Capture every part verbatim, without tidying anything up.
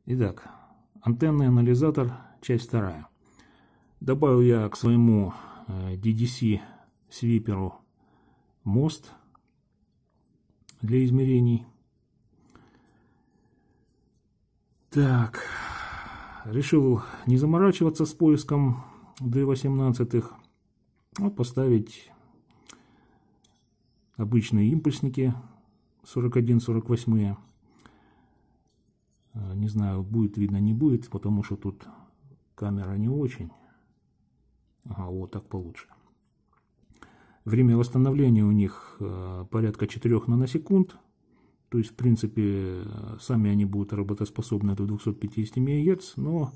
Итак, антенный анализатор, часть вторая. Добавил я к своему ди ди си свиперу мост для измерений. Так, решил не заморачиваться с поиском дэ восемнадцать, а поставить обычные импульсники сорок один сорок восемь. Не знаю, будет видно, не будет, потому что тут камера не очень. Ага, вот так получше. Время восстановления у них порядка четырёх наносекунд. То есть, в принципе, сами они будут работоспособны до двухсот пятидесяти мегагерц, но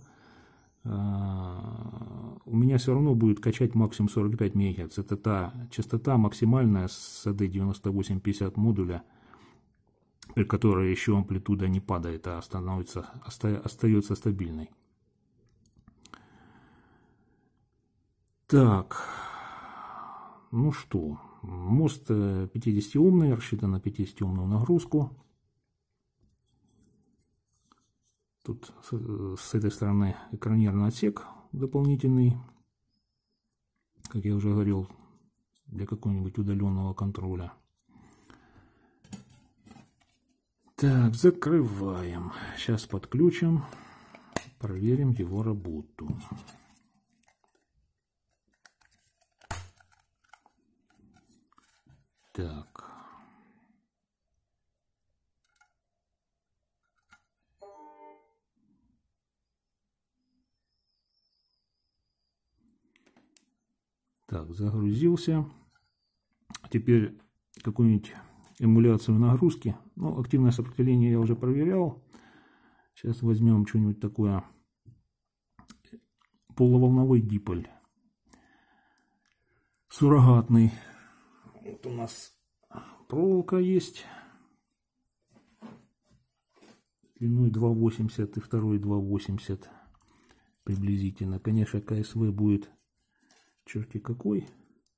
у меня все равно будет качать максимум сорок пять мегагерц. Это та частота максимальная с эй ди девяносто восемь пятьдесят модуля, при которой еще амплитуда не падает, а становится, остается стабильной. Так, ну что, мост пятидесятиомный, рассчитан на пятидесятиомную нагрузку. Тут с этой стороны экранированный отсек дополнительный, как я уже говорил, для какого-нибудь удаленного контроля. Так, закрываем. Сейчас подключим, проверим его работу. Так. Так, загрузился. Теперь какую-нибудь эмуляцию нагрузки. Ну, активное сопротивление я уже проверял. Сейчас возьмем что-нибудь такое. Полуволновой диполь. Суррогатный. Вот у нас проволока есть. Длиной два восемьдесят и второй два восемьдесят приблизительно. Конечно, ка эс вэ будет черти какой.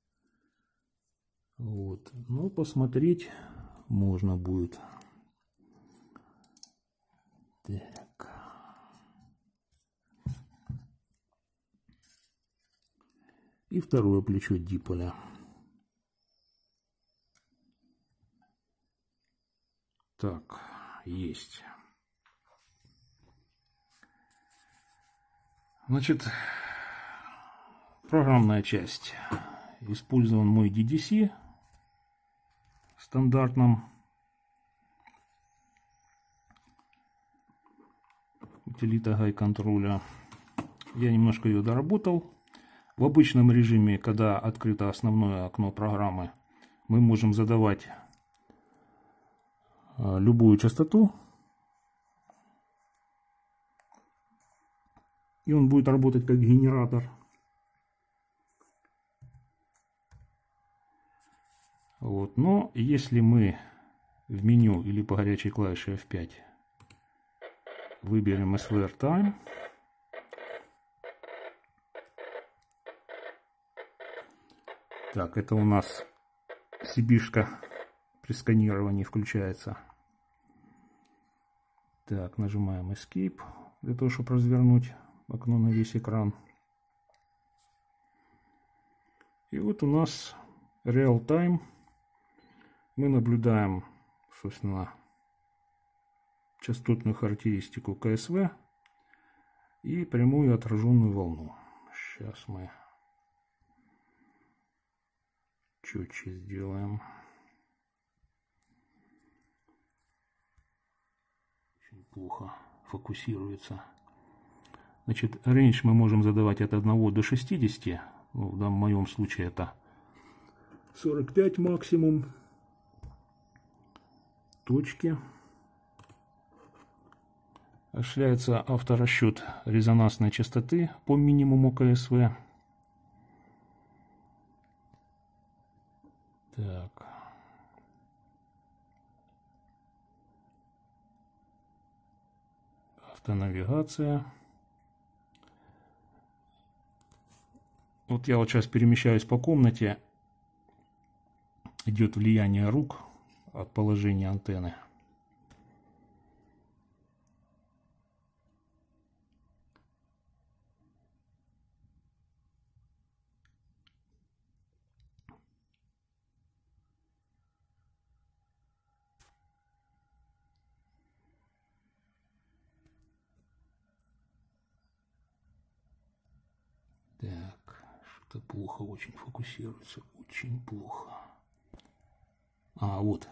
Вот. Но посмотреть можно будет. Так. И второе плечо диполя. Так, есть. Значит, программная часть. Использован мой ди ди си стандартном. Утилита гай контроля. Я немножко ее доработал. В обычном режиме, когда открыто основное окно программы, мы можем задавать любую частоту. И он будет работать как генератор. Вот. Но если мы в меню или по горячей клавише эф пять выберем эс вэ эр Time, так, это у нас сибишка при сканировании включается. Так, нажимаем Escape для того, чтобы развернуть окно на весь экран. И вот у нас Real Time. Мы наблюдаем, собственно, частотную характеристику ка эс вэ и прямую отраженную волну. Сейчас мы четче сделаем. Очень плохо фокусируется. Значит, range мы можем задавать от одного до шестидесяти. Ну, в моем случае это сорок пять максимум. Точки. Осуществляется авторасчет резонансной частоты по минимуму ка эс вэ. Так. Автонавигация. Вот я вот сейчас перемещаюсь по комнате. Идет влияние рук от положения антенны. Как-то плохо очень фокусируется. Очень плохо. А, вот.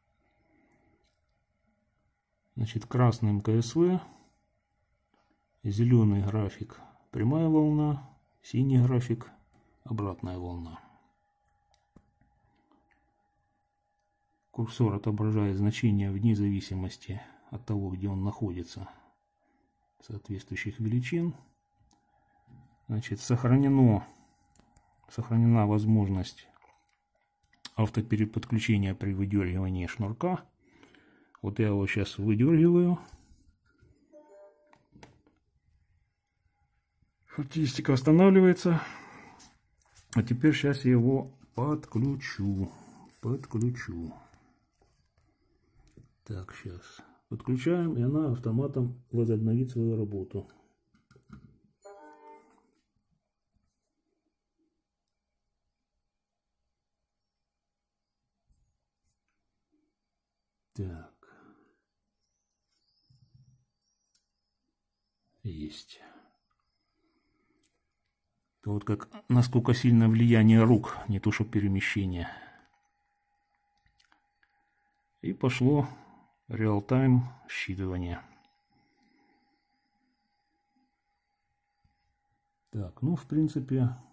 Значит, красным КСВ. Зеленый график прямая волна. Синий график обратная волна. Курсор отображает значения вне зависимости от того, где он находится, соответствующих величин. Значит, сохранено, сохранена возможность автопереподключения при выдергивании шнурка. Вот я его сейчас выдергиваю. Характеристика останавливается. А теперь сейчас я его подключу. Подключу. Так, сейчас подключаем, и она автоматом возобновит свою работу. Так. Есть. Вот как, насколько сильно влияние рук, не то что перемещение. И пошло реал-тайм считывание. Так, ну в принципе